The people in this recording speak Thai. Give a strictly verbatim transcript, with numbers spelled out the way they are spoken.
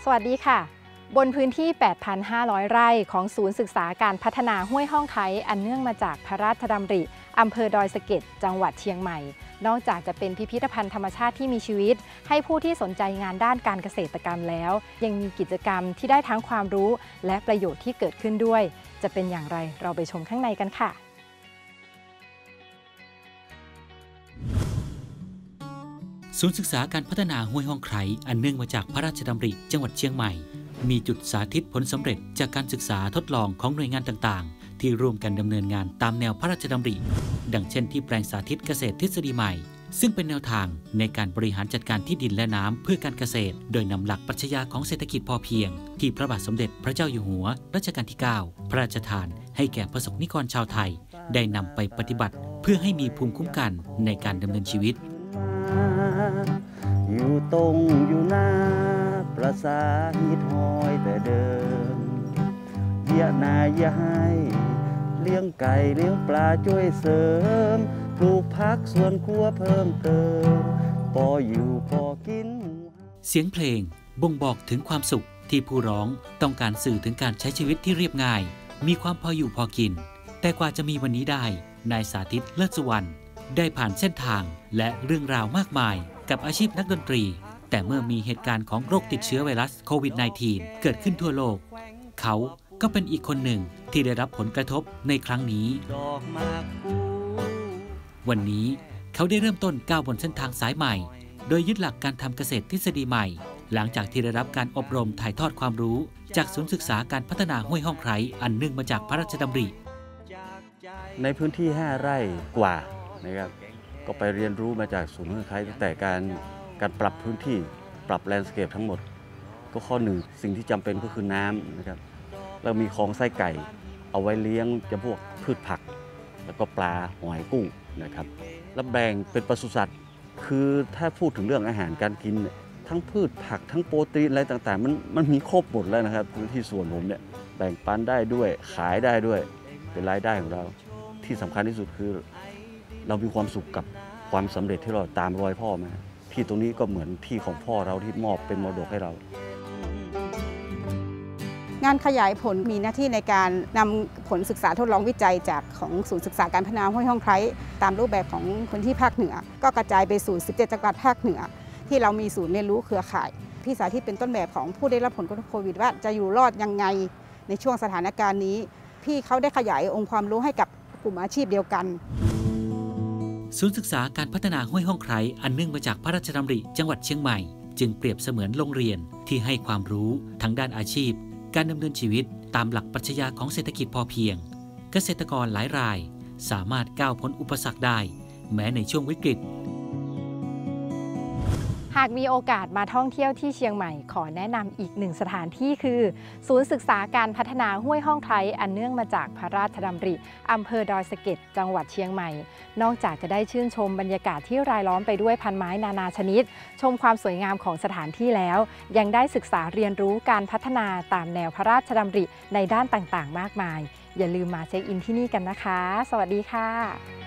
สวัสดีค่ะบนพื้นที่ แปดพันห้าร้อย ไร่ของศูนย์ศึกษาการพัฒนาห้วยห้องไคร้อันเนื่องมาจากพระราชดำริอำเภอดอยสะเก็ดจังหวัดเชียงใหม่นอกจากจะเป็นพิพิธภัณฑ์ธรรมชาติที่มีชีวิตให้ผู้ที่สนใจงานด้านการเกษตรกรรมแล้วยังมีกิจกรรมที่ได้ทั้งความรู้และประโยชน์ที่เกิดขึ้นด้วยจะเป็นอย่างไรเราไปชมข้างในกันค่ะศูนย์ศึกษาการพัฒนาห้วยห้องไคร้อันเนื่องมาจากพระราชดำริจังหวัดเชียงใหม่มีจุดสาธิตผลสำเร็จจากการศึกษาทดลองของหน่วยงานต่างๆที่ร่วมกันดำเนินงานตามแนวพระราชดำริดังเช่นที่แปลงสาธิตเกษตรทฤษฎีใหม่ซึ่งเป็นแนวทางในการบริหารจัดการที่ดินและน้ำเพื่อการเกษตรโดยนำหลักปรัชญาของเศรษฐกิจพอเพียงที่พระบาทสมเด็จพระเจ้าอยู่หัวรัชกาลที่ เก้า พระราชทานให้แก่ประสบนิกรชาวไทยได้นำไปปฏิบัติเพื่อให้มีภูมิคุ้มกันในการดำเนินชีวิตอยู่ตรงอยู่หน้าประสาฮิตหอยแต่เดิมเยี่ยนายอย่าให้เลี้ยงไก่เลี้ยงปลาช่วยเสริมปลูกผักสวนครัวเพิ่มเติมพออยู่พอกินเสียงเพลงบ่งบอกถึงความสุขที่ผู้ร้องต้องการสื่อถึงการใช้ชีวิตที่เรียบง่ายมีความพออยู่พอกินแต่กว่าจะมีวันนี้ได้นายสาธิตเลิศสุวรรณได้ผ่านเส้นทางและเรื่องราวมากมายกับอาชีพนักดนตรีแต่เมื่อมีเหตุการณ์ของโรคติดเชื้อไวรัสโควิด สิบเก้า เกิดขึ้นทั่วโลกเขาก็เป็นอีกคนหนึ่งที่ได้รับผลกระทบในครั้งนี้วันนี้เขาได้เริ่มต้นก้าวบนเส้นทางสายใหม่โดยยึดหลักการทำเกษตรทฤษฎีใหม่หลังจากที่ได้รับการอบรมถ่ายทอดความรู้จากศูนย์ศึกษาการพัฒนาห้วยห้องไคร้อันเนื่องมาจากพระราชดำริในพื้นที่ห้าไร่กว่านะครับก็ไปเรียนรู้มาจากศูนย์ห้วยไคร้ตั้งแต่การการปรับพื้นที่ปรับแลนด์สเคปทั้งหมดก็ข้อหนึ่งสิ่งที่จำเป็นก็คือน้ำนะครับแล้วมีคลองไส้ไก่เอาไว้เลี้ยงจำพวกพืชผักแล้วก็ปลาหอยกุ้งนะครับแล้วแบ่งเป็นปศุสัตว์คือถ้าพูดถึงเรื่องอาหารการกินทั้งพืชผักทั้งโปรตีนอะไรต่างๆมันมันมีครบหมดแล้วนะครับพื้นที่ส่วนผมเนี่ยแบ่งปันได้ด้วยขายได้ด้วยเป็นรายได้ของเราที่สำคัญที่สุดคือเรามีความสุขกับความสำเร็จที่เราตามรอยพ่อมาที่ตรงนี้ก็เหมือนที่ของพ่อเราที่มอบเป็นมรดกให้เรางานขยายผลมีหน้าที่ในการนำผลศึกษาทดลองวิจัยจากของศูนย์ศึกษาการพัฒนาห้วยห้องไคร้ตามรูปแบบของคนที่ภาคเหนือก็กระจายไปสู่สิบเจ็ดจังหวัดภาคเหนือที่เรามีศูนย์เรียนรู้เครือข่ายพี่สาธิตเป็นต้นแบบของผู้ได้รับผลกระทบโควิดว่าจะอยู่รอดยังไงในช่วงสถานการณ์นี้พี่เขาได้ขยายองค์ความรู้ให้กับกลุ่มอาชีพเดียวกันศูนย์ศึกษาการพัฒนาห้วยห้องไคร้อันเนื่องมาจากพระราชดำริจังหวัดเชียงใหม่จึงเปรียบเสมือนโรงเรียนที่ให้ความรู้ทั้งด้านอาชีพการดำเนินชีวิตตามหลักปรัชญาของเศรษฐกิจพอเพียงเกษตรกรหลายรายสามารถก้าวพ้นอุปสรรคได้แม้ในช่วงวิกฤตหากมีโอกาสมาท่องเที่ยวที่เชียงใหม่ขอแนะนำอีกหนึ่งสถานที่คือศูนย์ศึกษาการพัฒนาห้วยห้องไคร้อันเนื่องมาจากพระราชดำริอำเภอดอยสะเก็ดจังหวัดเชียงใหม่นอกจากจะได้ชื่นชมบรรยากาศที่รายล้อมไปด้วยพันไม้นานาชนิดชมความสวยงามของสถานที่แล้วยังได้ศึกษาเรียนรู้การพัฒนาตามแนวพระราชดำริในด้านต่างๆมากมายอย่าลืมมาเช็คอินที่นี่กันนะคะสวัสดีค่ะ